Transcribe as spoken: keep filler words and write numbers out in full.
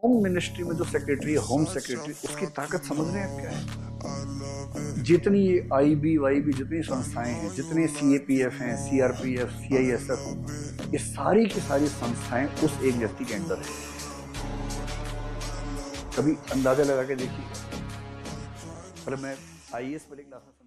Home ministry में जो secretary है, होम सेक्रेटरी, उसकी ताकत समझ रहे हैं क्या है? जितनी आई बी वाई बी जितनी संस्थाएं हैं, जितने सी ए पी एफ हैं, C R P F, C I S F, ये सारी की सारी संस्थाएं उस एक व्यक्ति के अंडर है। कभी अंदाजा लगा के देखिए। पर मैं आई ए एस वाली क्लास में